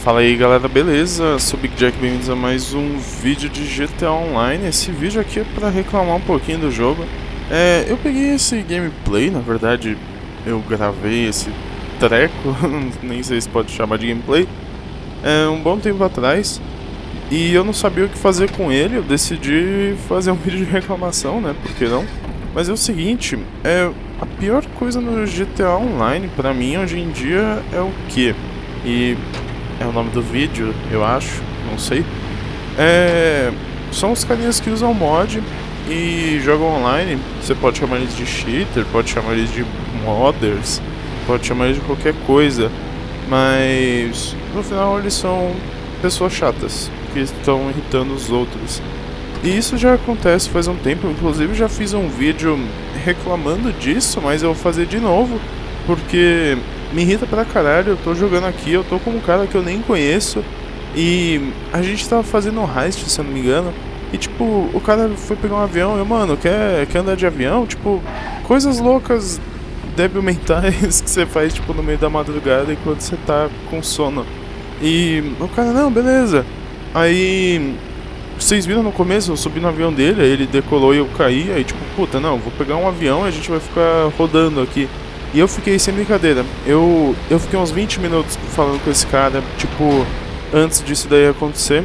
Fala aí galera, beleza? Sou o Big Jack, bem-vindos a mais um vídeo de GTA Online. Esse vídeo aqui é pra reclamar um pouquinho do jogo. Eu peguei esse gameplay, na verdade eu gravei esse treco, nem sei se pode chamar de gameplay, um bom tempo atrás. E eu não sabia o que fazer com ele, eu decidi fazer um vídeo de reclamação, né, por que não? Mas é o seguinte, a pior coisa no GTA Online pra mim hoje em dia é o quê? E é o nome do vídeo, eu acho, não sei. São os carinhas que usam mod e jogam online. Você pode chamar eles de cheater, pode chamar eles de modders, pode chamar eles de qualquer coisa, mas no final eles são pessoas chatas que estão irritando os outros. E isso já acontece faz um tempo, inclusive já fiz um vídeo reclamando disso, mas eu vou fazer de novo porque me irrita pra caralho. Eu tô jogando aqui, eu tô com um cara que eu nem conheço e a gente tava fazendo um heist, se eu não me engano. E tipo, o cara foi pegar um avião, mano, quer andar de avião? Tipo, coisas loucas, débil mentais que você faz tipo no meio da madrugada enquanto você tá com sono. E o cara, não, beleza. Aí, vocês viram no começo, eu subi no avião dele, aí ele decolou e eu caí. Aí tipo, puta, não, vou pegar um avião e a gente vai ficar rodando aqui. E eu fiquei, sem brincadeira, eu fiquei uns 20 minutos falando com esse cara, tipo, antes disso daí acontecer.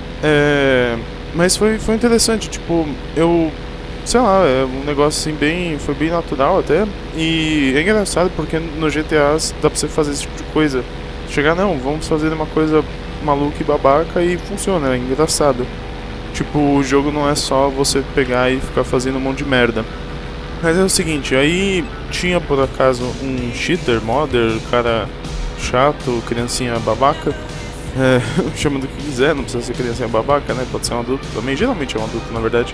Mas foi interessante, tipo, sei lá, é um negócio assim foi bem natural até. E é engraçado porque no GTA dá pra você fazer esse tipo de coisa. Chegar, não, vamos fazer uma coisa maluca e babaca e funciona, é engraçado. Tipo, o jogo não é só você pegar e ficar fazendo um monte de merda. Mas é o seguinte, aí tinha por acaso um cheater, modder, cara chato, criancinha babaca. Chama do que quiser, não precisa ser criancinha babaca, né? Pode ser um adulto também, geralmente é um adulto na verdade.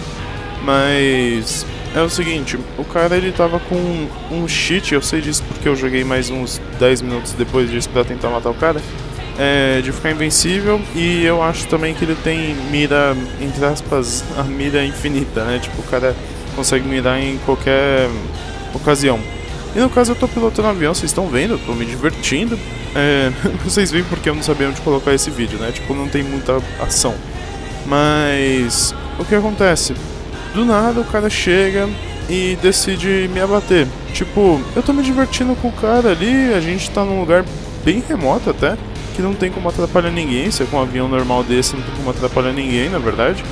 Mas é o seguinte, o cara ele tava com um cheat, eu sei disso porque eu joguei mais uns 10 minutos depois disso pra tentar matar o cara. De ficar invencível, e eu acho também que ele tem mira, entre aspas, a mira infinita, né? Tipo, o cara consegue mirar em qualquer ocasião. E no caso eu tô pilotando um avião, vocês estão vendo, eu tô me divertindo. Vocês veem porque eu não sabia onde colocar esse vídeo, né? Tipo, não tem muita ação. Mas o que acontece? Do nada o cara chega e decide me abater. Tipo, eu tô me divertindo com o cara ali, a gente tá num lugar bem remoto até, que não tem como atrapalhar ninguém. Se é com um avião normal desse, não tem como atrapalhar ninguém, na verdade.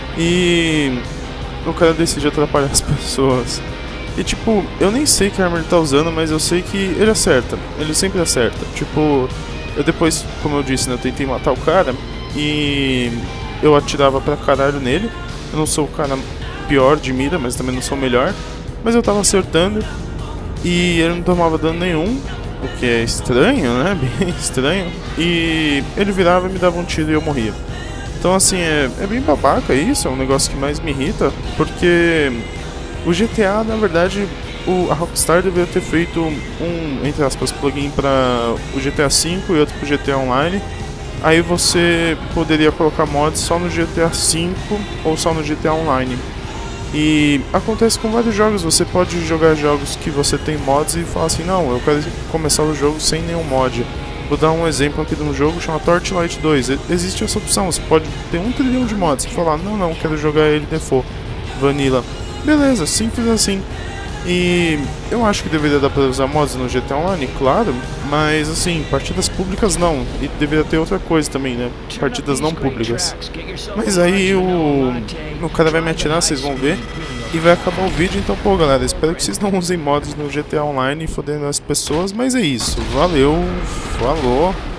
E o cara decide atrapalhar as pessoas. E tipo, eu nem sei que arma ele tá usando, mas eu sei que ele acerta. Ele sempre acerta. Tipo, eu depois, como eu disse, né, eu tentei matar o cara e eu atirava pra caralho nele. Eu não sou o cara pior de mira, mas também não sou o melhor. Mas eu tava acertando e ele não tomava dano nenhum, o que é estranho, né? Bem estranho. E ele virava e me dava um tiro e eu morria. Então assim, é bem babaca isso, é um negócio que mais me irrita, porque o GTA, na verdade, a Rockstar deveria ter feito um, entre aspas, plugin para o GTA V e outro para o GTA Online. Aí você poderia colocar mods só no GTA V ou só no GTA Online. E acontece com vários jogos, você pode jogar jogos que você tem mods e falar assim, não, eu quero começar o jogo sem nenhum mod. Vou dar um exemplo aqui de um jogo chamado Torchlight 2. Existe essa opção, você pode ter 1 trilhão de mods e falar, não, quero jogar ele default, vanilla. Beleza, simples assim. E eu acho que deveria dar pra usar mods no GTA Online, claro, mas assim, partidas públicas não. E deveria ter outra coisa também, né? Partidas não públicas. Mas aí o cara vai me atirar, vocês vão ver, e vai acabar o vídeo. Então, pô galera, espero que vocês não usem mods no GTA Online fodendo as pessoas. Mas é isso, valeu, falou.